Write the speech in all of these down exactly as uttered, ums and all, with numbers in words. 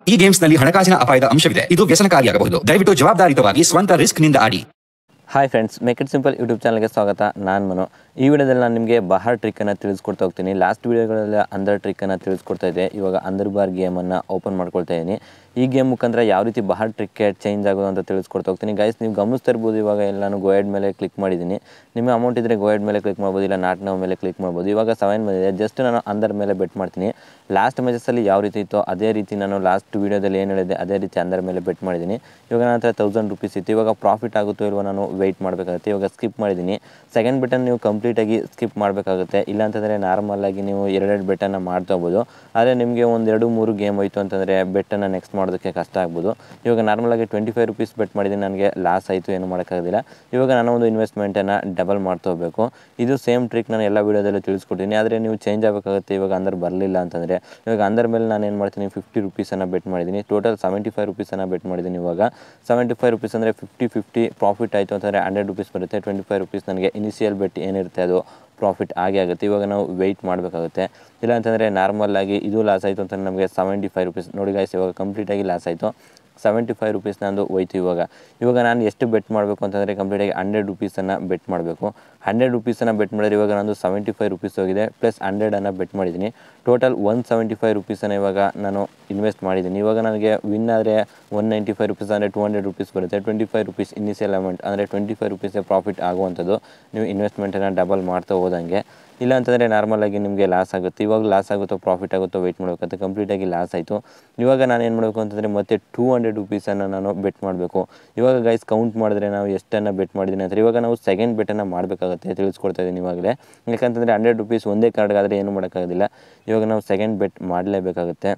ಈ ಗೇಮ್ಸ್ನಲ್ಲಿ ಹಣಕಾಸಿನ ಅಪಾಯದ ಅಂಶವಿದೆ. ಇದು ವ್ಯಸನಕಾರಿಯಾಗಬಹುದು. ದಯವಿಟ್ಟು ಜವಾಬ್ದಾರಿತವಾಗಿ ಸ್ವಂತ ರಿಸ್ಕ್ನಿಂದ ಆಡಿ. Hi friends, make it simple YouTube ಚಾನಲ್ಗೆ ಸ್ವಾಗತ. ನಾನು ಮನು. ಈ ವಿಡಿಯೋದಲ್ಲಿ ನಾನು ನಿಮಗೆ ಬಹಾರ್ ಟ್ರಿಕ್ಕನ್ನು ತಿಳಿಸ್ಕೊಡ್ತಾ ಹೋಗ್ತೀನಿ. ಲಾಸ್ಟ್ ವೀಡಿಯೋಗಳಲ್ಲಿ ಅಂದರ್ ಟ್ರಿಕ್ಕನ್ನು ತಿಳಿಸ್ಕೊಡ್ತಾ ಇದ್ದೆ. ಇವಾಗ ಅಂದರ್ ಬಾರ್ ಗೇಮನ್ನು ಓಪನ್ ಮಾಡ್ಕೊಳ್ತಾ ಇದ್ದೀನಿ. ಈ ಗೇಮ್ ಮುಖಾಂತರ ಯಾವ ರೀತಿ ಬಹಾರ್ ಟ್ರಿಕ್ಕೆ ಚೇಂಜ್ ಆಗೋದು ಅಂತ ತಿಳಿಸ್ಕೊಡ್ತಾ ಹೋಗ್ತೀನಿ. ಗೈಸ್, ನೀವು ಗಮನಿಸ್ತಾ ಇರ್ಬೋದು, ಇವಾಗ ಎಲ್ಲ ನಾನು ಗೋಯೆಡ್ ಮೇಲೆ ಕ್ಲಿಕ್ ಮಾಡಿದ್ದೀನಿ. ನಿಮ್ಮ ಅಮೌಂಟ್ ಇದ್ದರೆ ಗೋಯೆಡ್ ಮೇಲೆ ಕ್ಲಿಕ್ ಮಾಡ್ಬೋದು, ಇಲ್ಲ ನಾಟ್ ನೋ ಮೇಲೆ ಕ್ಲಿಕ್ ಮಾಡ್ಬೋದು. ಇವಾಗ ಸೆವೆನ್ ಬಂದಿದೆ. ಜಸ್ಟ್ ನಾನು ಅಂದರ್ ಮೇಲೆ ಬೆಟ್ ಮಾಡ್ತೀನಿ. ಲಾಸ್ಟ್ ಮ್ಯಾಚಸಲ್ಲಿ ಯಾವ ರೀತಿ ಇತ್ತು ಅದೇ ರೀತಿ ನಾನು ಲಾಸ್ಟ್ ವೀಡಿಯೋದಲ್ಲಿ ಏನು ಹೇಳಿದೆ ಅದೇ ರೀತಿ ಅಂದರ್ ಮೇಲೆ ಬೆಟ್ ಮಾಡಿದ್ದೀನಿ. ಇವಾಗ ನನ್ನ ಹತ್ರ ತೌಸಂಡ್ ರುಪೀಸ್ ಇತ್ತು. ಇವಾಗ ಪ್ರಾಫಿಟ್ ಆಗುತ್ತೋ ಇಲ್ವೋ ನಾನು ವೆಯ್ಟ್ ಮಾಡಬೇಕಾಗುತ್ತೆ. ಇವಾಗ ಸ್ಕಿಪ್ ಮಾಡಿದ್ದೀನಿ. ಸೆಕೆಂಡ್ ಬೆಟ್ಟನ್ನು ನೀವು ಕಂಪ್ಲೀಟಾಗಿ ಸ್ಕಿಪ್ ಮಾಡಬೇಕಾಗುತ್ತೆ. ಇಲ್ಲಾಂತಂದರೆ ನಾರ್ಮಲಾಗಿ ನೀವು ಎರಡೆರಡು ಬೆಟ್ಟನ್ನು ಮಾಡ್ತಾ ಹೋಗ್ಬೋದು. ಆದರೆ ನಿಮಗೆ ಒಂದು ಎರಡು ಮೂರು ಗೇಮ್ ಹೋಯಿತು ಅಂತಂದರೆ ಬೆಟ್ಟನ್ನು ನೆಕ್ಸ್ಟ್ ಮಾಡೋದಕ್ಕೆ ಕಷ್ಟ ಆಗ್ಬೋದು. ಇವಾಗ ನಾರ್ಮಲಾಗಿ ಟ್ವೆಂಟಿ ಫೈವ್ ರುಪೀಸ್ ಬೆಟ್ ಮಾಡಿದ್ದೀನಿ, ನನಗೆ ಲಾಸ್ ಆಯಿತು, ಏನು ಮಾಡೋಕ್ಕಾಗೋದಿಲ್ಲ. ಇವಾಗ ನಾನು ಒಂದು ಇನ್ವೆಸ್ಟ್ಮೆಂಟನ್ನು ಡಬಲ್ ಮಾಡ್ತಾ ಹೋಗಬೇಕು. ಇದು ಸೇಮ್ ಟ್ರಿಕ್ ನಾನು ಎಲ್ಲ ವೀಡಿಯೋದಲ್ಲೂ ತಿಳಿಸ್ಕೊಡ್ತೀನಿ. ಆದರೆ ನೀವು ಚೇಂಜ್ ಆಗಬೇಕಾಗುತ್ತೆ. ಇವಾಗ ಅಂದರ್ ಬರಲಿಲ್ಲ ಅಂತಂದರೆ ಇವಾಗ ಅಂದರ್ ಮೇಲೆ ನಾನು ಏನು ಮಾಡ್ತೀನಿ, ಫಿಫ್ಟಿ ರುಪೀಸನ್ನು ಬೆಟ್ ಮಾಡಿದ್ದೀನಿ. ಟೋಟಲ್ ಸೆವೆಂಟಿ ಫೈವ್ ರುಪೀಸನ್ನು ಬೆಟ್ ಮಾಡಿದ್ದೀನಿ. ಇವಾಗ ಸೆವೆಂಟಿ ಫೈವ್ ರುಪೀಸ್ ಅಂದರೆ ಫಿಫ್ಟಿ ಫಿಫ್ಟಿ ಪ್ರಾಫಿಟ್ ಆಯಿತು ಅಂತಂದರೆ ಹಂಡ್ರೆಡ್ ರುಪೀಸ್ ಬರುತ್ತೆ. ಟ್ವೆಂಟಿ ಫೈವ್ ರುಪೀಸ್ ನನಗೆ ಇನಿಷಿಯಲ್ ಬೆಟ್ ಏನಿರುತ್ತೆ ಅದು ಪ್ರಾಫಿಟ್ ಆಗೇ ಆಗುತ್ತೆ. ಇವಾಗ ನಾವು ವೆಯ್ಟ್ ಮಾಡಬೇಕಾಗುತ್ತೆ. ಇಲ್ಲ ಅಂತಂದರೆ ನಾರ್ಮಲಾಗಿ ಇದು ಲಾಸ್ ಆಯಿತು ಅಂತಂದರೆ ನಮಗೆ ಸೆವೆಂಟಿ ಫೈವ್ ರುಪೀಸ್ ನೋಡಿ ಗೈಸ್, ಇವಾಗ ಕಂಪ್ಲೀಟಾಗಿ ಲಾಸ್ ಆಯಿತು. ಸೆವೆಂಟಿ ಫೈವ್ ರುಪೀಸ್ ನಂದು ಹೋಯ್ತು. ಇವಾಗ ಇವಾಗ ನಾನು ಎಷ್ಟು ಬೆಟ್ ಮಾಡಬೇಕು ಅಂತಂದರೆ ಕಂಪ್ಲೀಟಾಗಿ ಹಂಡ್ರೆಡ್ ರುಪೀಸನ್ನು ಬೆಟ್ ಮಾಡಬೇಕು. ಹಂಡ್ರೆಡ್ ರುಪೀಸನ್ನು ಬೆಟ್ ಮಾಡಿದ್ರೆ ಇವಾಗ ನಂದು ಸೆವೆಂಟಿ ಫೈವ್ ರುಪೀಸ್ ಹೋಗಿದೆ, ಪ್ಲಸ್ ಹಂಡ್ರೆಡನ್ನು ಬೆಟ್ ಮಾಡಿದ್ದೀನಿ. ಟೋಟಲ್ ಒನ್ ಸೆವೆಂಟಿ ಫೈವ್ ರುಪೀಸನ್ನು ಇವಾಗ ನಾನು ಇನ್ವೆಸ್ಟ್ ಮಾಡಿದ್ದೀನಿ. ಇವಾಗ ನನಗೆ ವಿನ್ ಆದರೆ ಒನ್ ನೈಂಟಿ ಫೈವ್ ರುಪೀಸ್ ಅಂದರೆ ಟು ಹಂಡ್ರೆಡ್ ರುಪೀಸ್ ಬರುತ್ತೆ. Twenty five rupees initial amount ಅಂದರೆ ಟ್ವೆಂಟಿ ಫೈವ್ ರುಪೀಸೇ ಪ್ರಾಫಿಟ್ ಆಗುವಂಥದ್ದು ನೀವು ಇನ್ವೆಸ್ಟ್ಮೆಂಟನ್ನು ಡಬಲ್ ಮಾಡ್ತಾ ಹೋದಂಗೆ. ಇಲ್ಲ ಅಂತಂದರೆ ನಾರ್ಮಲಾಗಿ ನಿಮಗೆ ಲಾಸ್ ಆಗುತ್ತೆ. ಇವಾಗ ಲಾಸ್ ಆಗುತ್ತೋ ಪ್ರಾಫಿಟ್ ಆಗುತ್ತೋ ವೆಯ್ಟ್ ಮಾಡಬೇಕಾಗುತ್ತೆ. ಕಂಪ್ಲೀಟಾಗಿ ಲಾಸ್ ಆಯಿತು. ಇವಾಗ ನಾನು ಏನು ಮಾಡಬೇಕು ಅಂತಂದರೆ ಮತ್ತೆ ಟೂ ಹಂಡ್ರೆಡ್ ರುಪೀಸನ್ನು ನಾನು ಬೆಟ್ ಮಾಡಬೇಕು. ಇವಾಗ ಗೈಸ್ ಕೌಂಟ್ ಮಾಡಿದ್ರೆ ನಾವು ಎಷ್ಟನ್ನು ಬೆಟ್ ಮಾಡಿದ್ದೀನಿ ಅಂತಾರೆ. ಇವಾಗ ನಾವು ಸೆಕೆಂಡ್ ಬೆಟ್ಟನ್ನು ಮಾಡಬೇಕಾಗುತ್ತೆ, ತಿಳಿಸ್ಕೊಡ್ತಾ ಇದ್ದೀನಿ ಇವಾಗಲೇ. ಯಾಕಂತಂದರೆ ಹಂಡ್ರೆಡ್ ರುಪೀಸ್ ಒಂದೇ ಕಾರ್ಡ್ಗಾದರೆ ಏನು ಮಾಡೋಕ್ಕಾಗೋದಿಲ್ಲ. ಇವಾಗ ನಾವು ಸೆಕೆಂಡ್ ಬೆಟ್ ಮಾಡಲೇಬೇಕಾಗುತ್ತೆ.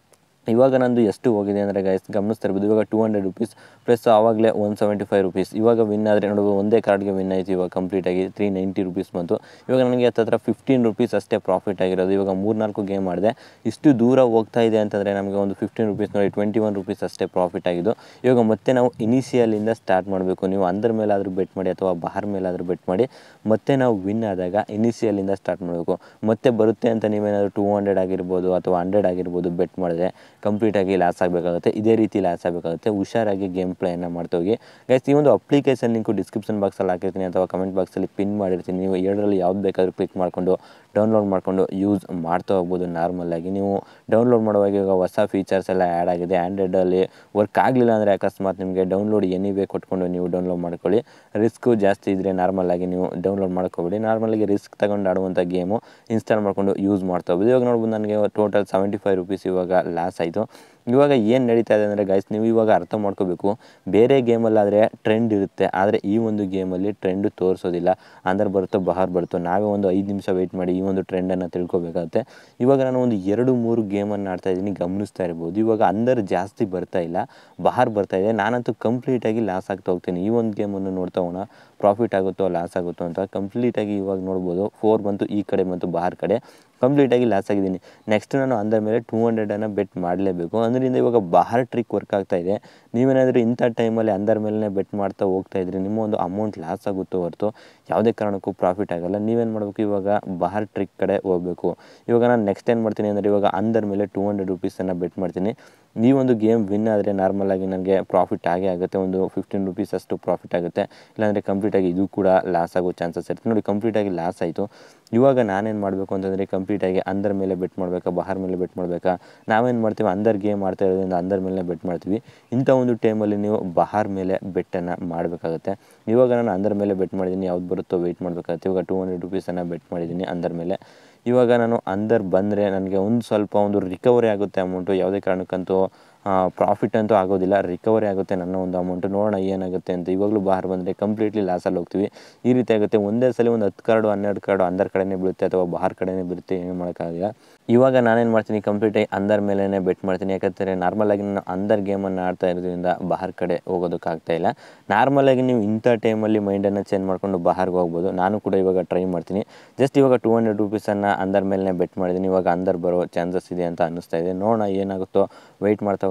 ಇವಾಗ ನಂದು ಎಷ್ಟು ಹೋಗಿದೆ ಅಂದರೆ ಗೈಸ್ ಗಮನಿಸ್ತಾ ಇರ್ಬೋದು. ಇವಾಗ ಟೂ ಹಂಡ್ರೆಡ್ ರುಪೀಸ್ ಪ್ಲಸ್ ಆವಾಗಲೇ ಒನ್ ಸೆವೆಂಟಿ ಫೈವ್ ರುಪೀಸ್. ಇವಾಗ ವಿನ್ ಆದರೆ ನೋಡ್ಬೋದು, ಒಂದೇ ಕಾರ್ಡ್ಗೆ ವಿನ್ ಆಯಿತು. ಇವಾಗ ಕಂಪ್ಲೀಟಾಗಿ ತ್ರೀ ನೈಂಟಿ ರುಪೀಸ್ ಬಂತು. ಇವಾಗ ನನಗೆ ಹತ್ತಿರ ಫಿಫ್ಟೀನ್ ರುಪೀಸ್ ಅಷ್ಟೇ ಪ್ರಾಫಿಟ್ ಆಗಿರೋದು. ಇವಾಗ ಮೂರು ನಾಲ್ಕು ಗೇಮ್ ಮಾಡಿದೆ. ಇಷ್ಟು ದೂರ ಹೋಗ್ತಾ ಇದೆ ಅಂತಂದರೆ ನಮಗೆ ಒಂದು ಫಿಫ್ಟೀನ್ ರುಪೀಸ್ ನೋಡಿ ಟ್ವೆಂಟಿ ಒನ್ ರುಪೀಸ್ ಅಷ್ಟೇ ಪ್ರಾಫಿಟ್ ಆಗಿದ್ದು. ಇವಾಗ ಮತ್ತೆ ನಾವು ಇನಿಷಿಯಲಿಂದ ಸ್ಟಾರ್ಟ್ ಮಾಡಬೇಕು. ನೀವು ಅಂದರ್ ಮೇಲಾದರೂ ಬೆಟ್ ಮಾಡಿ ಅಥವಾ ಬಹಾರ್ ಮೇಲಾದರೂ ಬೆಟ್ ಮಾಡಿ. ಮತ್ತೆ ನಾವು ವಿನ್ ಆದಾಗ ಇನಿಷಿಯಲಿಂದ ಸ್ಟಾರ್ಟ್ ಮಾಡಬೇಕು. ಮತ್ತೆ ಬರುತ್ತೆ ಅಂತ ನೀವೇನಾದರೂ ಟೂ ಹಂಡ್ರೆಡ್ ಆಗಿರ್ಬೋದು ಅಥವಾ ಹಂಡ್ರೆಡ್ ಆಗಿರ್ಬೋದು ಬೆಟ್ ಮಾಡಿದ್ರೆ ಕಂಪ್ಲೀಟಾಗಿ ಲಾಸ್ ಆಗಬೇಕಾಗುತ್ತೆ. ಇದೇ ರೀತಿ ಲಾಸ್ ಆಗಬೇಕಾಗುತ್ತೆ. ಹುಷಾರಾಗಿ ಗೇಮ್ ಪ್ಲೇಯನ್ನು ಮಾಡ್ತಾ ಹೋಗಿ ಗೈಸ್. ಈ ಒಂದು ಅಪ್ಲಿಕೇಶನ್ ಲಿಂಕು ಡಿಸ್ಕ್ರಿಪ್ಷನ್ ಬಾಕ್ಸಲ್ಲಿ ಹಾಕಿರ್ತೀನಿ ಅಥವಾ ಕಮೆಂಟ್ ಬಾಕ್ಸಲ್ಲಿ ಪಿನ್ ಮಾಡಿರ್ತೀನಿ. ನೀವು ಎರಡರಲ್ಲಿ ಯಾವ್ದು ಬೇಕಾದರೂ ಕ್ಲಿಕ್ ಮಾಡಿಕೊಂಡು ಡೌನ್ಲೋಡ್ ಮಾಡಿಕೊಂಡು ಯೂಸ್ ಮಾಡ್ತಾ ಹೋಗ್ಬೋದು. ನಾರ್ಮಲಾಗಿ ನೀವು ಡೌನ್ಲೋಡ್ ಮಾಡುವಾಗ ಇವಾಗ ಹೊಸ ಫೀಚರ್ಸ್ ಎಲ್ಲ ಆ್ಯಡ್ ಆಗಿದೆ. ಆ್ಯಂಡ್ರಾಯ್ಡಲ್ಲಿ ವರ್ಕ್ ಆಗಲಿಲ್ಲ ಅಂದರೆ ಅಕಸ್ಮಾತ್ ನಿಮಗೆ ಡೌನ್ಲೋಡ್ ಎನಿವೇ ಕೊಟ್ಕೊಂಡು ನೀವು ಡೌನ್ಲೋಡ್ ಮಾಡ್ಕೊಳ್ಳಿ. ರಿಸ್ಕು ಜಾಸ್ತಿ ಇದ್ದರೆ ನಾರ್ಮಲಾಗಿ ನೀವು ಡೌನ್ಲೋಡ್ ಮಾಡ್ಕೊಬೇಡಿ. ನಾರ್ಮಲಾಗಿ ರಿಸ್ಕ್ ತಗೊಂಡು ಆಡುವಂಥ ಗೇಮು ಇನ್ಸ್ಟಾಲ್ ಮಾಡ್ಕೊಂಡು ಯೂಸ್ ಮಾಡ್ತಾ ಹೋಗ್ಬೋದು. ಇವಾಗ ನೋಡ್ಬೋದು ನನಗೆ ಟೋಟಲ್ ಸೆವೆಂಟಿ ಫೈವ್ ರುಪೀಸ್ ಇವಾಗ ಲಾಸ್ ಆಯಿತು. ಇವಾಗ ಏನು ನಡೀತಾ ಇದೆ ಅಂದರೆ ಗೈಸ್, ನೀವು ಇವಾಗ ಅರ್ಥ ಮಾಡ್ಕೋಬೇಕು. ಬೇರೆ ಗೇಮಲ್ಲಾದರೆ ಟ್ರೆಂಡ್ ಇರುತ್ತೆ, ಆದರೆ ಈ ಒಂದು ಗೇಮಲ್ಲಿ ಟ್ರೆಂಡ್ ತೋರಿಸೋದಿಲ್ಲ. ಅಂದರ್ ಬರುತ್ತೋ ಬಹಾರ್ ಬರುತ್ತೋ ನಾವೇ ಒಂದು ಐದು ನಿಮಿಷ ವೆಯ್ಟ್ ಮಾಡಿ ಈ ಒಂದು ಟ್ರೆಂಡನ್ನು ತಿಳ್ಕೊಬೇಕಾಗುತ್ತೆ. ಇವಾಗ ನಾನು ಒಂದು ಎರಡು ಮೂರು ಗೇಮನ್ನು ಆಡ್ತಾ ಇದ್ದೀನಿ, ಗಮನಿಸ್ತಾ ಇರ್ಬೋದು. ಇವಾಗ ಅಂದರ್ ಜಾಸ್ತಿ ಬರ್ತಾ ಇಲ್ಲ, ಬಹಾರ್ ಬರ್ತಾ ಇದೆ. ನಾನಂತೂ ಕಂಪ್ಲೀಟಾಗಿ ಲಾಸ್ ಆಗ್ತಾ ಹೋಗ್ತೀನಿ. ಈ ಒಂದು ಗೇಮನ್ನು ನೋಡ್ತಾ ಹೋಗೋಣ, ಪ್ರಾಫಿಟ್ ಆಗುತ್ತೋ ಲಾಸ್ ಆಗುತ್ತೋ ಅಂತ. ಕಂಪ್ಲೀಟಾಗಿ ಇವಾಗ ನೋಡ್ಬೋದು ಫೋರ್ ಬಂತು ಈ ಕಡೆ ಬಂತು ಬಹಾರ್ ಕಡೆ, ಕಂಪ್ಲೀಟಾಗಿ ಲಾಸ್ ಆಗಿದ್ದೀನಿ. ನೆಕ್ಸ್ಟ್ ನಾನು ಅಂದರ್ ಮೇಲೆ ಟೂ ಹಂಡ್ರೆಡನ್ನು ಬೆಟ್ ಮಾಡಲೇಬೇಕು. ಅದರಿಂದ ಇವಾಗ ಬಹಾರ್ ಟ್ರಿಕ್ ವರ್ಕ್ ಆಗ್ತಾ ಇದೆ. ನೀವೇನಾದರೂ ಇಂಥ ಟೈಮಲ್ಲಿ ಅಂದರ್ ಮೇಲೆ ಬೆಟ್ ಮಾಡ್ತಾ ಹೋಗ್ತಾ ಇದ್ರಿ, ನಿಮ್ಮ ಒಂದು ಅಮೌಂಟ್ ಲಾಸ್ ಆಗುತ್ತೋ ಹೊರತು ಯಾವುದೇ ಕಾರಣಕ್ಕೂ ಪ್ರಾಫಿಟ್ ಆಗೋಲ್ಲ. ನೀವೇನು ಮಾಡಬೇಕು, ಇವಾಗ ಬಹಾರ್ ಟ್ರಿಕ್ ಕಡೆ ಹೋಗಬೇಕು. ಇವಾಗ ನಾನು ನೆಕ್ಸ್ಟ್ ಏನು ಮಾಡ್ತೀನಿ ಅಂದರೆ ಇವಾಗ ಅಂದರ್ ಮೇಲೆ ಟೂ ಹಂಡ್ರೆಡ್ ರುಪೀಸನ್ನು ಬೆಟ್ ಮಾಡ್ತೀನಿ. ಈ ಒಂದು ಗೇಮ್ ವಿನ್ ಆದರೆ ನಾರ್ಮಲಾಗಿ ನನಗೆ ಪ್ರಾಫಿಟ್ ಆಗೇ ಆಗುತ್ತೆ. ಒಂದು ಫಿಫ್ಟೀನ್ ರುಪೀಸ್ ಅಷ್ಟು ಪ್ರಾಫಿಟ್ ಆಗುತ್ತೆ. ಇಲ್ಲಾಂದರೆ ಕಂಪ್ಲೀಟಾಗಿ ಇದು ಕೂಡ ಲಾಸ್ ಆಗೋ ಚಾನ್ಸಸ್ ಇರುತ್ತೆ. ನೋಡಿ ಕಂಪ್ಲೀಟಾಗಿ ಲಾಸ್ ಆಯಿತು. ಇವಾಗ ನಾನೇನು ಮಾಡಬೇಕು ಅಂತಂದರೆ ಕಂಪ್ಲೀಟಾಗಿ ಅಂದರ್ ಮೇಲೆ ಬೆಟ್ ಮಾಡಬೇಕಾ ಬಹಾರ್ ಮೇಲೆ ಬೆಟ್ ಮಾಡಬೇಕಾ? ನಾವೇನು ಮಾಡ್ತೀವಿ, ಅಂದರ್ ಗೇಮ್ ಮಾಡ್ತಾ ಇರೋದ್ರಿಂದ ಅಂದರ್ ಮೇಲೆ ಬೆಟ್ ಮಾಡ್ತೀವಿ. ಇಂಥ ಒಂದು ಟೈಮಲ್ಲಿ ನೀವು ಬಹಾರ್ ಮೇಲೆ ಬೆಟ್ಟನ್ನು ಮಾಡಬೇಕಾಗುತ್ತೆ. ಇವಾಗ ನಾನು ಅಂದರ್ ಮೇಲೆ ಬೆಟ್ ಮಾಡಿದ್ದೀನಿ, ಯಾವ್ದು ಬರುತ್ತೋ ವೆಯ್ಟ್ ಮಾಡಬೇಕಾಗುತ್ತೆ. ಇವಾಗ ಟೂ ಹಂಡ್ರೆಡ್ ರುಪೀಸನ್ನು ಬೆಟ್ ಮಾಡಿದ್ದೀನಿ ಅಂದರ್ ಮೇಲೆ. ಇವಾಗ ನಾನು ಅಂದರ್ ಬಂದರೆ ನನಗೆ ಒಂದು ಸ್ವಲ್ಪ ಒಂದು ರಿಕವರಿ ಆಗುತ್ತೆ ಅಮೌಂಟು. ಯಾವುದೇ ಕಾರಣಕ್ಕಂತೂ ಪ್ರಾಫಿಟ್ ಅಂತೂ ಆಗೋದಿಲ್ಲ, ರಿಕವರಿ ಆಗುತ್ತೆ ನನ್ನ ಒಂದು ಅಮೌಂಟು. ನೋಡೋಣ ಏನಾಗುತ್ತೆ ಅಂತ. ಇವಾಗಲೂ ಬಹಾರ್ ಬಂದರೆ ಕಂಪ್ಲೀಟ್ಲಿ ಲಾಸಲ್ಲಿ ಹೋಗ್ತೀವಿ. ಈ ರೀತಿ ಆಗುತ್ತೆ. ಒಂದೇ ಸಲ ಒಂದು ಹತ್ತು ಕಾರ್ಡು ಹನ್ನೆರಡು ಕಾರ್ಡು ಅಂದರ್ ಕಡೆನೇ ಬೀಳುತ್ತೆ ಅಥವಾ ಬಹಾರ್ ಕಡೆನೇ ಬೀಳುತ್ತೆ, ಏನು ಮಾಡೋಕ್ಕಾಗಲ್ಲ. ಇವಾಗ ನಾನೇನು ಮಾಡ್ತೀನಿ, ಕಂಪ್ಲೀಟಾಗಿ ಅಂದರ್ ಮೇಲೇ ಬೆಟ್ ಮಾಡ್ತೀನಿ. ಯಾಕಂದರೆ ನಾರ್ಮಲಾಗಿ ನಾನು ಅಂದರ್ ಗೇಮನ್ನು ಆಡ್ತಾ ಇರೋದ್ರಿಂದ ಬಹಾರ್ ಕಡೆ ಹೋಗೋದಕ್ಕಾಗ್ತಾಯಿಲ್ಲ. ನಾರ್ಮಲಾಗಿ ನೀವು ಇಂಥ ಟೈಮಲ್ಲಿ ಮೈಂಡನ್ನು ಚೇಂಜ್ ಮಾಡಿಕೊಂಡು ಬಹಾರ್ಗೆ ಹೋಗ್ಬೋದು. ನಾನು ಕೂಡ ಇವಾಗ ಟ್ರೈ ಮಾಡ್ತೀನಿ. ಜಸ್ಟ್ ಇವಾಗ ಟೂ ಹಂಡ್ರೆಡ್ ರುಪೀಸನ್ನು ಅಂದರ್ ಮೇಲೇ ಬೆಟ್ ಮಾಡಿದ್ದೀನಿ. ಇವಾಗ ಅಂದರ್ ಬರೋ ಚಾನ್ಸಸ್ ಇದೆ ಅಂತ ಅನ್ನಿಸ್ತಾ ಇದೆ. ನೋಡೋಣ ಏನಾಗುತ್ತೋ, ವೆಯ್ಟ್ ಮಾಡ್ತಾ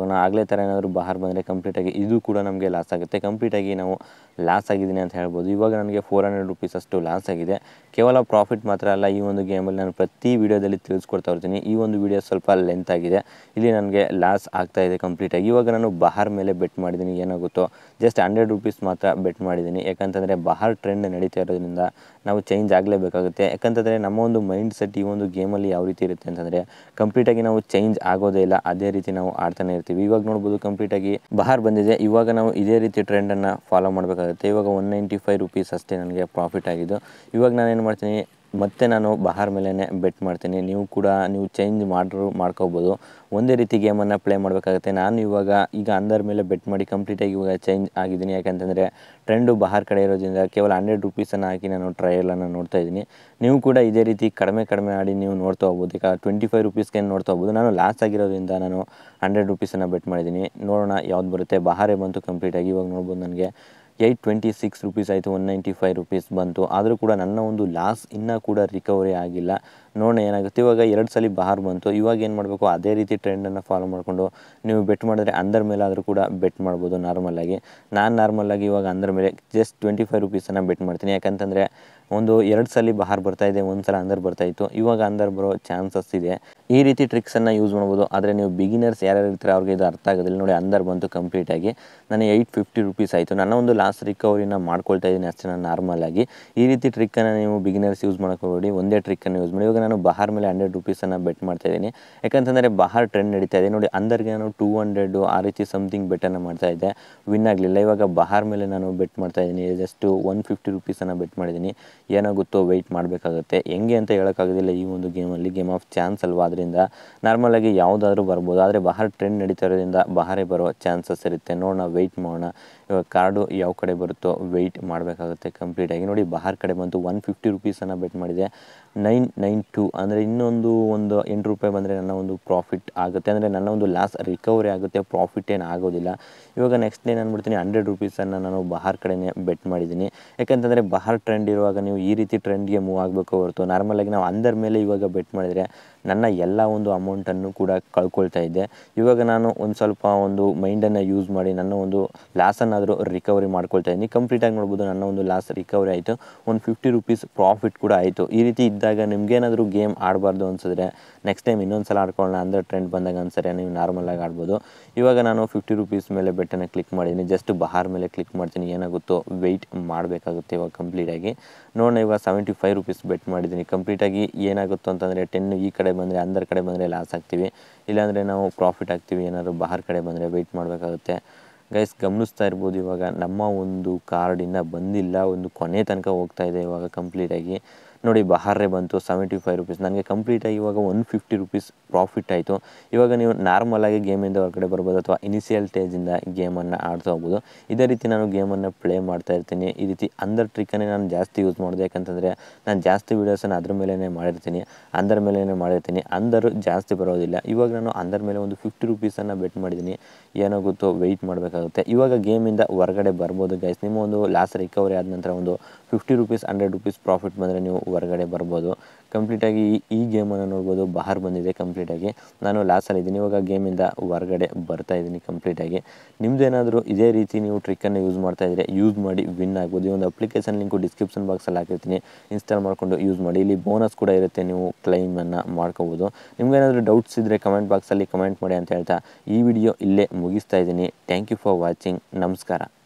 ಹೋಗೋಣ. ಆಗಲೇ ಥರ ಏನಾದರೂ ಬಹಾರ್ ಬಂದರೆ ಕಂಪ್ಲೀಟಾಗಿ ಇದು ಕೂಡ ನಮಗೆ ಲಾಸ್ ಆಗುತ್ತೆ. ಕಂಪ್ಲೀಟಾಗಿ ನಾವು ಲಾಸ್ ಆಗಿದ್ದೀನಿ ಅಂತ ಹೇಳ್ಬೋದು. ಇವಾಗ ನನಗೆ ಫೋರ್ ಹಂಡ್ರೆಡ್ ರುಪೀಸ್ ಅಷ್ಟು ಲಾಸ್ ಆಗಿದೆ. ಕೇವಲ ಪ್ರಾಫಿಟ್ ಮಾತ್ರ ಅಲ್ಲ, ಈ ಒಂದು ಗೇಮಲ್ಲಿ ನಾನು ಪ್ರತಿ ವೀಡಿಯೋದಲ್ಲಿ ತಿಳಿಸ್ಕೊಡ್ತಾ ಇರ್ತೀನಿ. ಈ ಒಂದು ವೀಡಿಯೋ ಸ್ವಲ್ಪ ಲೆಂತ್ ಆಗಿದೆ, ಇಲ್ಲಿ ನನಗೆ ಲಾಸ್ ಆಗ್ತಾಯಿದೆ ಕಂಪ್ಲೀಟಾಗಿ. ಇವಾಗ ನಾನು ಬಹಾರ್ ಮೇಲೆ ಬೆಟ್ ಮಾಡಿದ್ದೀನಿ. ಏನಾಗುತ್ತೋ ಜಸ್ಟ್ ಹಂಡ್ರೆಡ್ ರುಪೀಸ್ ಮಾತ್ರ ಬೆಟ್ ಮಾಡಿದ್ದೀನಿ. ಯಾಕಂತಂದರೆ ಬಹಾರ್ ಟ್ರೆಂಡ್ ನಡೀತಾ ಇರೋದ್ರಿಂದ ನಾವು ಚೇಂಜ್ ಆಗಲೇಬೇಕಾಗುತ್ತೆ. ಯಾಕಂತಂದರೆ ನಮ್ಮ ಒಂದು ಮೈಂಡ್ ಸೆಟ್ ಈ ಒಂದು ಗೇಮಲ್ಲಿ ಯಾವ ರೀತಿ ಇರುತ್ತೆ ಅಂತಂದರೆ ಕಂಪ್ಲೀಟಾಗಿ ನಾವು ಚೇಂಜ್ ಆಗೋದೇ ಇಲ್ಲ, ಅದೇ ರೀತಿ ನಾವು ಆಡ್ತಾನೆ ಇರ್ತೀವಿ. ಇವಾಗ ನೋಡ್ಬೋದು ಕಂಪ್ಲೀಟಾಗಿ ಬಹಾರ್ ಬಂದಿದೆ. ಇವಾಗ ನಾವು ಇದೇ ರೀತಿ ಟ್ರೆಂಡನ್ನು ಫಾಲೋ ಮಾಡಬೇಕಾಗುತ್ತೆ. ಇವಾಗ ಒನ್ ನೈಂಟಿ ಫೈವ್ ರುಪೀಸ್ ಅಷ್ಟೇ ನನಗೆ ಪ್ರಾಫಿಟ್ ಆಗಿದ್ದು. ಇವಾಗ ನಾನೇನು ಮಾಡ್ತೀನಿ, ಮತ್ತೆ ನಾನು ಬಹಾರ್ ಮೇಲೇ ಬೆಟ್ ಮಾಡ್ತೀನಿ. ನೀವು ಕೂಡ ನೀವು ಚೇಂಜ್ ಮಾಡ್ರು ಮಾಡ್ಕೋಬೋದು. ಒಂದೇ ರೀತಿ ಗೇಮನ್ನು ಪ್ಲೇ ಮಾಡಬೇಕಾಗುತ್ತೆ. ನಾನು ಇವಾಗ ಈಗ ಅಂದರ್ ಮೇಲೆ ಬೆಟ್ ಮಾಡಿ ಕಂಪ್ಲೀಟಾಗಿ ಇವಾಗ ಚೇಂಜ್ ಆಗಿದ್ದೀನಿ. ಯಾಕಂತಂದರೆ ಟ್ರೆಂಡು ಬಹಾರ್ ಕಡೆ ಇರೋದ್ರಿಂದ ಕೇವಲ ಹಂಡ್ರೆಡ್ ರುಪೀಸನ್ನು ಹಾಕಿ ನಾನು ಟ್ರಯಲನ್ನು ನೋಡ್ತಾ ಇದ್ದೀನಿ. ನೀವು ಕೂಡ ಇದೇ ರೀತಿ ಕಡಿಮೆ ಕಡಿಮೆ ಆಡಿ ನೀವು ನೋಡ್ತಾ ಹೋಗ್ಬೋದು. ಈಗ ಟ್ವೆಂಟಿ ಫೈವ್ ರುಪೀಸ್ಗೆ ನೋಡ್ತಾ ಹೋಗ್ಬೋದು. ನಾನು ಲಾಸ್ ಆಗಿರೋದ್ರಿಂದ ನಾನು ಹಂಡ್ರೆಡ್ ರುಪೀಸನ್ನು ಬೆಟ್ ಮಾಡಿದ್ದೀನಿ. ನೋಡೋಣ ಯಾವ್ದು ಬರುತ್ತೆ. ಬಹಾರೇ ಬಂತು ಕಂಪ್ಲೀಟಾಗಿ. ಇವಾಗ ನೋಡ್ಬೋದು ನನಗೆ ಏಯ್ಟ್ ಟ್ವೆಂಟಿ ಸಿಕ್ಸ್ ರುಪೀಸ್ ಆಯಿತು, ಒನ್ ನೈಂಟಿ ಫೈವ್ ರುಪೀಸ್ ಬಂತು. ಆದರೂ ಕೂಡ ನನ್ನ ಒಂದು ಲಾಸ್ ಇನ್ನೂ ಕೂಡ ರಿಕವರಿ ಆಗಿಲ್ಲ. ನೋಡೋಣ ಏನಾಗುತ್ತೆ. ಇವಾಗ ಎರಡು ಸಲ ಬಹಾರ್ ಬಂತು. ಇವಾಗ ಏನು ಮಾಡಬೇಕು, ಅದೇ ರೀತಿ ಟ್ರೆಂಡನ್ನು ಫಾಲೋ ಮಾಡಿಕೊಂಡು ನೀವು ಬೆಟ್ ಮಾಡಿದ್ರೆ ಅಂದರ್ ಮೇಲೆ ಆದರೂ ಕೂಡ ಬೆಟ್ ಮಾಡ್ಬೋದು ನಾರ್ಮಲಾಗಿ. ನಾನು ನಾರ್ಮಲಾಗಿ ಇವಾಗ ಅಂದರ್ ಮೇಲೆ ಜಸ್ಟ್ ಟ್ವೆಂಟಿ ಫೈವ್ ರುಪೀಸನ್ನು ಬೆಟ್ ಮಾಡ್ತೀನಿ. ಯಾಕಂತಂದರೆ ಒಂದು ಎರಡು ಸಲ ಬಹಾರ್ ಬರ್ತಾಯಿದೆ, ಒಂದು ಸಲ ಅಂದರ್ ಬರ್ತಾಯಿತ್ತು. ಇವಾಗ ಅಂದರ್ ಬರೋ ಚಾನ್ಸಸ್ ಇದೆ. ಈ ರೀತಿ ಟ್ರಿಕ್ಸನ್ನು ಯೂಸ್ ಮಾಡ್ಬೋದು. ಆದರೆ ನೀವು ಬಿಗಿನರ್ಸ್ ಯಾರ್ಯಾರು ಇರ್ತಾರೆ ಅವ್ರಿಗೆ ಇದು ಅರ್ಥ ಆಗೋದಿಲ್ಲ. ನೋಡಿ ಅಂದರ್ ಬಂತು ಕಂಪ್ಲೀಟಾಗಿ. ನಾನು ಏಯ್ಟ್ ಫಿಫ್ಟಿ ರುಪೀಸ್ ಆಯಿತು. ನನ್ನ ಒಂದು ಲಾಸ್ ರಿಕವರಿನ ಮಾಡ್ಕೊಳ್ತಾ ಇದ್ದೀನಿ ಅಷ್ಟೇ ನಾನು ನಾರ್ಮಲಾಗಿ. ಈ ರೀತಿ ಟ್ರಿಕ್ಕನ್ನು ನೀವು ಬಿಗಿನರ್ಸ್ ಯೂಸ್ ಮಾಡ್ಕೊಬೇಡಿ, ಒಂದೇ ಟ್ರಿಕ್ಕನ್ನು ಯೂಸ್ ಮಾಡಿ. ಇವಾಗ ನಾನು ಬಹಾರ್ ಮೇಲೆ ಹಂಡ್ರೆಡ್ ರುಪೀಸನ್ನು ಬೆಟ್ ಮಾಡ್ತಾಯಿದ್ದೀನಿ. ಯಾಕಂತಂದರೆ ಬಹಾರ್ ಟ್ರೆಂಡ್ ನಡೀತಾ ಇದೆ. ನೋಡಿ ಅಂದರ್ಗೆ ನಾನು ಟೂ ಹಂಡ್ರೆಡು ಆ ರೀತಿ ಸಮಥಿಂಗ್ ಬೆಟ್ಟನ್ನು ಮಾಡ್ತಾಯಿದ್ದೆ, ವಿನ್ ಆಗಲಿಲ್ಲ. ಇವಾಗ ಬಹಾರ್ ಮೇಲೆ ನಾನು ಬೆಟ್ ಮಾಡ್ತಾಯಿದ್ದೀನಿ. ಜಸ್ಟು ಒನ್ ಫಿಫ್ಟಿ ರುಪೀಸನ್ನು ಬೆಟ್ ಮಾಡಿದ್ದೀನಿ. ಏನಾಗುತ್ತೋ ವೆಯ್ಟ್ ಮಾಡಬೇಕಾಗುತ್ತೆ. ಹೆಂಗೆ ಅಂತ ಹೇಳೋಕ್ಕಾಗೋದಿಲ್ಲ. ಈ ಒಂದು ಗೇಮಲ್ಲಿ ಗೇಮ್ ಆಫ್ ಚಾನ್ಸ್ ಅಲ್ವಾ, ಅದರಿಂದ ನಾರ್ಮಲಾಗಿ ಯಾವುದಾದ್ರೂ ಬರ್ಬೋದು. ಆದರೆ ಬಹಾರ್ ಟ್ರೆಂಡ್ ನಡೀತಾ ಇರೋದ್ರಿಂದ ಬಹಾರೇ ಬರೋ ಚಾನ್ಸಸ್ ಇರುತ್ತೆ. ನೋಡೋಣ, ವೆಯ್ಟ್ ಮಾಡೋಣ. ಇವಾಗ ಕಾರ್ಡು ಯಾವ ಕಡೆ ಬರುತ್ತೋ ವೆಯ್ಟ್ ಮಾಡಬೇಕಾಗುತ್ತೆ ಕಂಪ್ಲೀಟಾಗಿ. ನೋಡಿ ಬಹಾರ್ ಕಡೆ ಬಂತು. ಒನ್ ಫಿಫ್ಟಿ ರುಪೀಸನ್ನು ಬೆಟ್ ಮಾಡಿದೆ. ನೈನ್ ನೈನ್ ಟು ಅಂದರೆ ಇನ್ನೊಂದು ಒಂದು ಎಂಟು ರೂಪಾಯಿ ಬಂದರೆ ನನ್ನ ಒಂದು ಪ್ರಾಫಿಟ್ ಆಗುತ್ತೆ. ಅಂದರೆ ನನ್ನ ಒಂದು ಲಾಸ್ ರಿಕವರಿ ಆಗುತ್ತೆ, ಪ್ರಾಫಿಟ್ ಏನು ಆಗೋದಿಲ್ಲ. ಇವಾಗ ನೆಕ್ಸ್ಟ್ ಏನು ಅಂದ್ಬಿಡ್ತೀನಿ, ಹಂಡ್ರೆಡ್ ರುಪೀಸನ್ನು ನಾನು ಬಹಾರ್ ಕಡೆನೇ ಬೆಟ್ ಮಾಡಿದ್ದೀನಿ. ಯಾಕಂತಂದರೆ ಬಹಾರ್ ಟ್ರೆಂಡ್ ಇರುವಾಗ ನೀವು ಈ ರೀತಿ ಟ್ರೆಂಡ್ಗೆ ಮೂವ್ ಆಗಬೇಕು ಹೊರತು ನಾರ್ಮಲಾಗಿ ನಾವು ಅಂದರ್ ಮೇಲೆ ಇವಾಗ ಬೆಟ್ ಮಾಡಿದರೆ ನನ್ನ ಎಲ್ಲ ಒಂದು ಅಮೌಂಟನ್ನು ಕೂಡ ಕಳ್ಕೊಳ್ತಾ ಇದ್ದೆ. ಇವಾಗ ನಾನು ಒಂದು ಸ್ವಲ್ಪ ಒಂದು ಮೈಂಡನ್ನು ಯೂಸ್ ಮಾಡಿ ನನ್ನ ಒಂದು ಲಾಸನ್ನಾದರೂ ರಿಕವರಿ ಮಾಡ್ಕೊಳ್ತಾ ಇದ್ದೀನಿ. ಕಂಪ್ಲೀಟಾಗಿ ನೋಡ್ಬೋದು ನನ್ನ ಒಂದು ಲಾಸ್ ರಿಕವರಿ ಆಯಿತು. ಒಂದು ಫಿಫ್ಟಿ ರುಪೀಸ್ ಪ್ರಾಫಿಟ್ ಕೂಡ ಆಯಿತು. ಈ ರೀತಿ ಇದ್ದಾಗ ನಿಮಗೇನಾದರೂ ಗೇಮ್ ಆಡಬಾರ್ದು ಅನಿಸಿದ್ರೆ ನೆಕ್ಸ್ಟ್ ಟೈಮ್ ಇನ್ನೊಂದು ಸಲ ಆಡ್ಕೊಳ್ಳೋಣ ಅಂದರೆ ಟ್ರೆಂಡ್ ಬಂದಾಗ ಅನ್ಸರೆ ನೀವು ನಾರ್ಮಲಾಗಿ ಆಡ್ಬೋದು. ಇವಾಗ ನಾನು ಫಿಫ್ಟಿ ರುಪೀಸ್ ಮೇಲೆ ಬೆಟ್ಟನ್ನು ಕ್ಲಿಕ್ ಮಾಡಿದ್ದೀನಿ. ಜಸ್ಟ್ ಬಹಾರ್ ಮೇಲೆ ಕ್ಲಿಕ್ ಮಾಡ್ತೀನಿ. ಏನಾಗುತ್ತೋ ವೆಯ್ಟ್ ಮಾಡಬೇಕಾಗುತ್ತೆ ಇವಾಗ ಕಂಪ್ಲೀಟಾಗಿ. ನೋಡೋಣ, ಇವಾಗ ಸೆವೆಂಟಿ ಫೈವ್ ರುಪೀಸ್ ಬೆಟ್ ಮಾಡಿದ್ದೀನಿ. ಕಂಪ್ಲೀಟಾಗಿ ಏನಾಗುತ್ತೋ ಅಂತಂದರೆ ಟೆನ್ ಈ ಕಡೆ ಬಂದರೆ ಅಂದರ್ ಕಡೆ ಬಂದರೆ ಲಾಸ್ ಆಗ್ತೀವಿ, ಇಲ್ಲಾಂದರೆ ನಾವು ಪ್ರಾಫಿಟ್ ಆಗ್ತೀವಿ. ಏನಾದರೂ ಬಹಾರ್ ಕಡೆ ಬಂದರೆ ವೆಯ್ಟ್ ಮಾಡಬೇಕಾಗುತ್ತೆ. ಗೈಸ್ ಗಮನಿಸ್ತಾ ಇರ್ಬೋದು, ಇವಾಗ ನಮ್ಮ ಒಂದು ಕಾರ್ಡಿಂದ ಬಂದಿಲ್ಲ, ಒಂದು ಕೊನೆ ತನಕ ಹೋಗ್ತಾ ಇದೆ ಇವಾಗ ಕಂಪ್ಲೀಟಾಗಿ. ನೋಡಿ ಬಹಾರೇ ಬಂತು ಸೆವೆಂಟಿ ಫೈವ್ ರುಪೀಸ್. ನನಗೆ ಕಂಪ್ಲೀಟಾಗಿ ಇವಾಗ ಒನ್ ಫಿಫ್ಟಿ ರುಪೀಸ್ ಪ್ರಾಫಿಟ್ ಆಯಿತು. ಇವಾಗ ನೀವು ನಾರ್ಮಲಾಗಿ ಗೇಮಿಂದ ಹೊರಗಡೆ ಬರ್ಬೋದು ಅಥವಾ ಇನಿಷಿಯಲ್ ಸ್ಟೇಜಿಂದ ಗೇಮನ್ನು ಆಡ್ತಾ ಹೋಗ್ಬೋದು. ಇದೇ ರೀತಿ ನಾನು ಗೇಮನ್ನು ಪ್ಲೇ ಮಾಡ್ತಾ ಇರ್ತೀನಿ. ಈ ರೀತಿ ಅಂದರ್ ಟ್ರಿಕ್ಕನ್ನೇ ನಾನು ಜಾಸ್ತಿ ಯೂಸ್ ಮಾಡೋದು. ಯಾಕಂತಂದರೆ ನಾನು ಜಾಸ್ತಿ ವೀಡಿಯೋಸನ್ನು ಅದ್ರ ಮೇಲೇ ಮಾಡಿರ್ತೀನಿ, ಅಂದರ್ ಮೇಲೇ ಮಾಡಿರ್ತೀನಿ. ಅಂದರು ಜಾಸ್ತಿ ಬರೋದಿಲ್ಲ. ಇವಾಗ ನಾನು ಅಂದರ್ ಮೇಲೆ ಒಂದು ಫಿಫ್ಟಿ ರುಪೀಸನ್ನು ಬೆಟ್ ಮಾಡಿದ್ದೀನಿ. ಏನಾಗುತ್ತೋ ವೆಯ್ಟ್ ಮಾಡಬೇಕಾಗುತ್ತೆ. ಇವಾಗ ಗೇಮಿಂದ ಹೊರಗಡೆ ಬರ್ಬೋದು ಗೈಸ್. ನಿಮ್ಮ ಒಂದು ಲಾಸ್ ರಿಕವರಿ ಆದ ನಂತರ ಒಂದು fifty rupees hundred rupees profit ಬಂದರೆ ನೀವು ಹೊರಗಡೆ ಬರ್ಬೋದು. ಕಂಪ್ಲೀಟಾಗಿ ಈ ಗೇಮನ್ನು ನೋಡ್ಬೋದು, ಬಹಾರ್ ಬಂದಿದೆ ಕಂಪ್ಲೀಟಾಗಿ. ನಾನು ಲಾಸಲ್ಲಿದ್ದೀನಿ. ಇವಾಗ ಗೇಮಿಂದ ಹೊರಗಡೆ ಬರ್ತಾ ಇದ್ದೀನಿ ಕಂಪ್ಲೀಟಾಗಿ. ನಿಮ್ಮದೇನಾದರೂ ಇದೇ ರೀತಿ ನೀವು ಟ್ರಿಕ್ಕನ್ನು ಯೂಸ್ ಮಾಡ್ತಾ ಇದ್ದರೆ ಯೂಸ್ ಮಾಡಿ ವಿನ್ ಆಗ್ಬೋದು. ಈ ಒಂದು ಅಪ್ಲಿಕೇಶನ್ ಲಿಂಕು ಡಿಸ್ಕ್ರಿಪ್ಷನ್ ಬಾಕ್ಸಲ್ಲಿ ಹಾಕಿರ್ತೀನಿ, ಇನ್ಸ್ಟಾಲ್ ಮಾಡಿಕೊಂಡು ಯೂಸ್ ಮಾಡಿ. ಇಲ್ಲಿ ಬೋನಸ್ ಕೂಡ ಇರುತ್ತೆ, ನೀವು ಕ್ಲೈಮನ್ನು ಮಾಡ್ಕೋಬೋದು. ನಿಮ್ಗೇನಾದರೂ ಡೌಟ್ಸ್ ಇದ್ದರೆ ಕಮೆಂಟ್ ಬಾಕ್ಸಲ್ಲಿ ಕಮೆಂಟ್ ಮಾಡಿ ಅಂತ ಹೇಳ್ತಾ ಈ ವಿಡಿಯೋ ಇಲ್ಲೇ ಮುಗಿಸ್ತಾ ಇದ್ದೀನಿ. Thank you for watching. ನಮಸ್ಕಾರ.